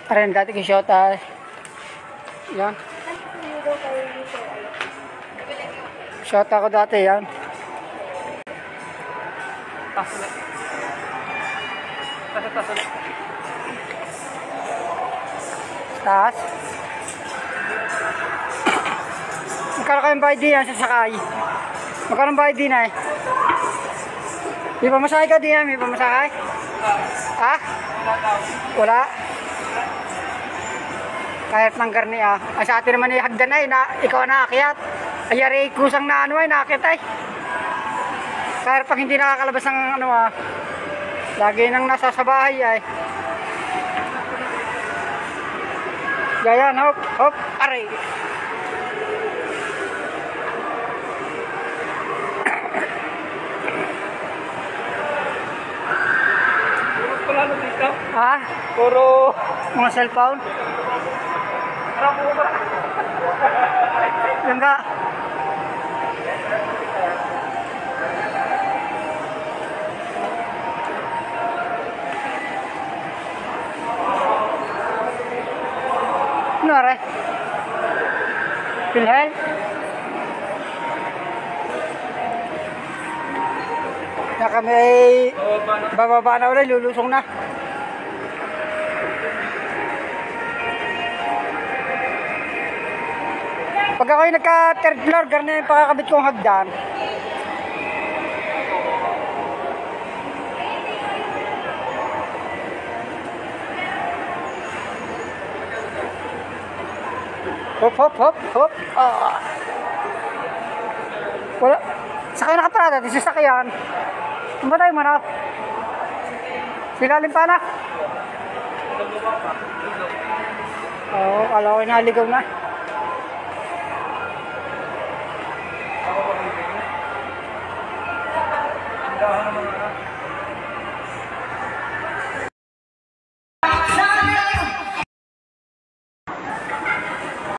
Ayan, dati kay Shota. Yan. Shota ko dati, yan. Tasulit. Tasulit. Taas. Magkano kayong bayad din yan sa sakay? Magkano bayad din ay? May pamasahe ka din yan? May pamasahe? Ha? Wala? Kahit ng garni ah. Ay sa atin naman ay hagdan ay na, ikaw na naakyat. Ay yari kusang na ano ay naakyat ay. Kahit pag hindi nakakalabas ng ano ah. Lagi nang nasa sa bahay ay. Gayan, hop, hop, aray. Puro dito? Ha? Puro Mga cellphone? Rapo ba? Yan ka? Ano rin? Pilhel? Na kami ay bababa na ulit, lulusong na. Pag ako'y nagka-third floor, ganun yung pakakabit kong hagdan. Hop, hop, hop, hop. Ah. Wala. Sakay nakaparada, di sasakyan. Ano ba tayo manap? Silalim pa na? Oo, kala ko naligaw na. Ang